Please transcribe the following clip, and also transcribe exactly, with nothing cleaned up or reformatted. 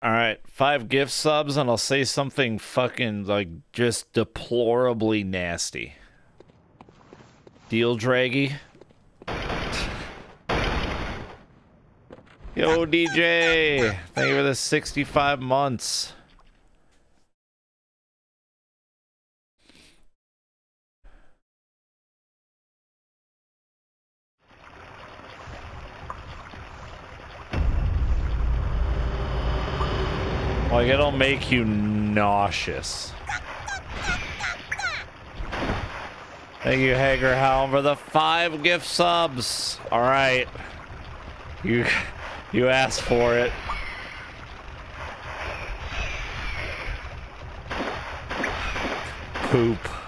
All right, five gift subs, and I'll say something fucking like just deplorably nasty. Deal, Draggy. Yo, D J, thank you for the sixty-five months. Like, it'll make you nauseous. Thank you, Hager Hound, for the five gift subs. All right, you you asked for it. Poop.